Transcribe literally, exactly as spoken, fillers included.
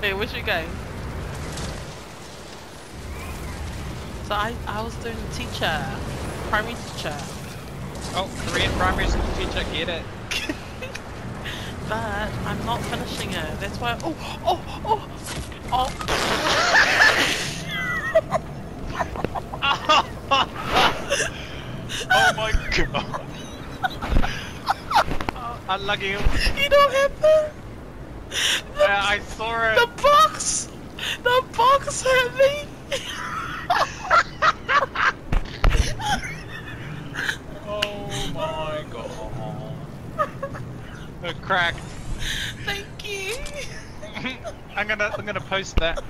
Hey, where's you going? So I, I was doing teacher, primary teacher. Oh, Korean primary school teacher, get it. But I'm not finishing it. That's why. Oh, oh, oh, oh. Oh my god. Oh, unlucky. You don't have the. the Yeah, I saw it. The box. The box hurt me. Oh my god. It cracked. Thank you. I'm gonna I'm gonna post that.